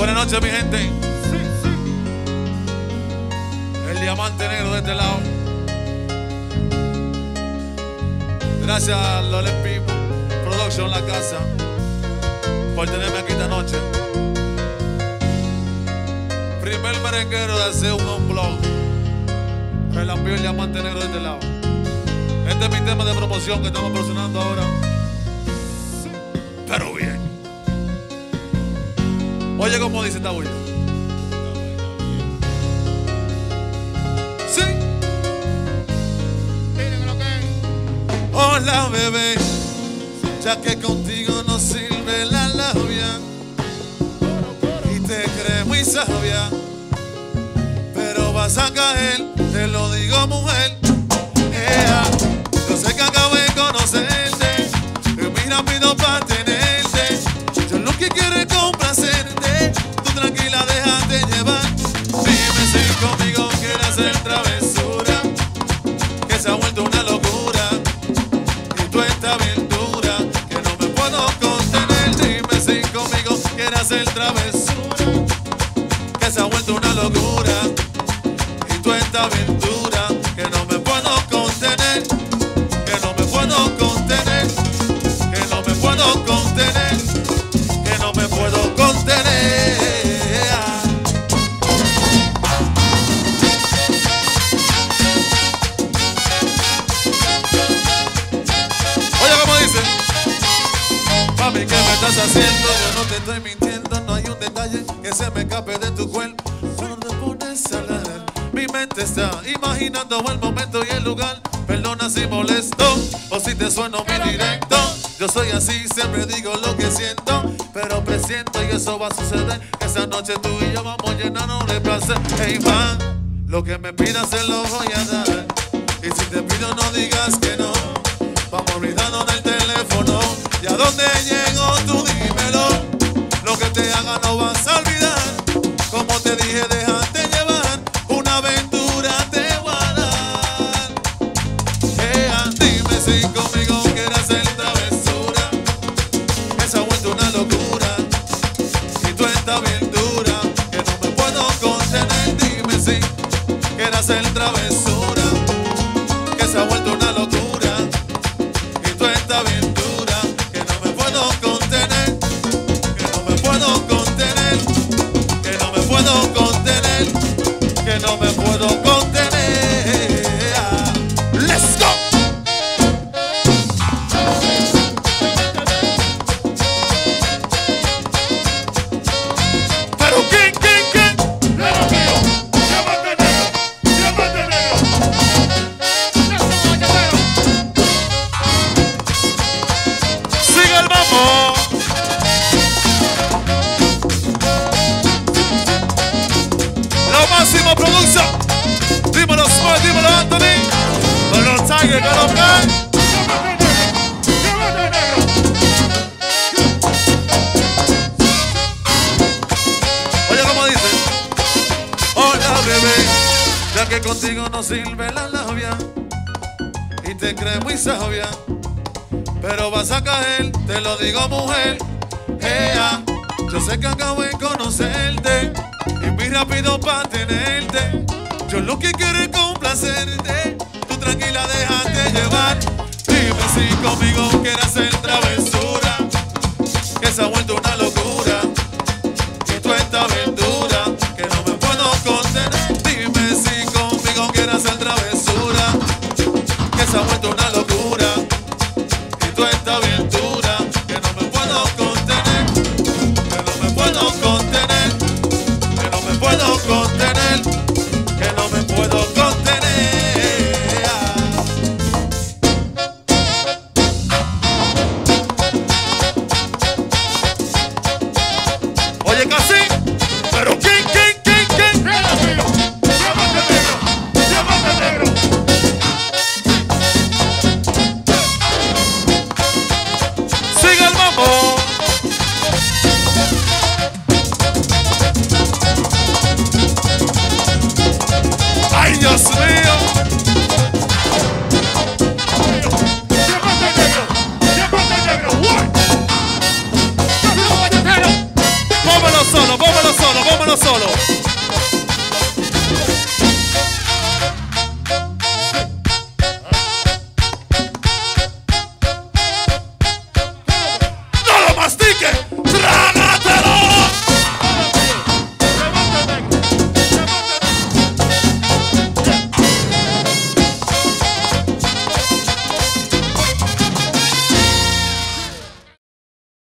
Buenas noches, mi gente. El diamante negro de este lado. Gracias a Loles People Production, la casa, por tenerme aquí esta noche. Primer merenguero de hacer un blog. Relampió el diamante negro de este lado. Este es mi tema de promoción que estamos promocionando ahora. Pero bien. Oye, ¿cómo dice esta bulla? Sí. Hola, bebé, ya que contigo no sirve la labia y te crees muy sabia, pero vas a caer, te lo digo, mujer. Yo sé que acabo de conocerte, pero muy rápido para tenerte. Yo lo que quiero es complacerte, tú tranquila déjate llevar. Dime si conmigo quieres hacer travesura, que se ha vuelto una locura y tú estás bien dura, que no me puedo contener. Dime si conmigo quieres hacer travesura, que se ha vuelto una locura y tú estás bien dura, que no me puedo contener, que no me puedo contener, que no me puedo contener, que no me puedo contener. Oye, ¿cómo dice? Mami, ¿qué me estás haciendo? Yo no te estoy mintiendo, no hay un detalle que se me escape de tu cuerpo. Solo te pones a hablar, mi mente está imaginando el momento y el lugar. Perdona si molesto o si te sueno muy directo. Yo soy así, siempre digo lo que siento, pero presiento y eso va a suceder. Esa noche tú y yo vamos llenarnos de placer. Hey, va, lo que me pidas se lo voy a dar. Y si te pido no digas que no. Vamos olvidando del teléfono. Y a dónde llego tú dímelo. Lo que te haga no vas a olvidar. Como te dije, déjate llevar. Una aventura te voy a dar. Dime si conmigo quieres hacer travesura, que se ha vuelto una locura y tú estás bien dura, que no me puedo contener. Dime si quieres hacer travesura, que se ha vuelto una locura y tú estás bien dura, que no me puedo contener, que no me puedo contener, que no me puedo contener, que no me puedo contener. Let's go. Pero ¿quién? Negro mío, diamante negro, diamante negro. Sigue el mambo. Lo máximo producción. Dímelo Smart, dímelo Anthony. Con los Tigers, con los Cats. Diamante negro. Oye, ¿cómo dice? Hola, bebé, ya que contigo no sirve la labia y te crees muy sabia, pero vas a caer, te lo digo, mujer. Yo sé que acabo de conocerte y muy rápido para tenerte. Yo lo que quiero es complacerte, tú tranquila déjate llevar. Dime si conmigo quieres hacer travesura, que se ha vuelto una locura y tú estás bien dura, que no me puedo contener. Dime si conmigo quieres hacer travesura, que se ha vuelto una locura y tú estás bien dura, que no me puedo contener, que no me puedo contener, que no me puedo contener, que no me puedo contener. Vámonos solo.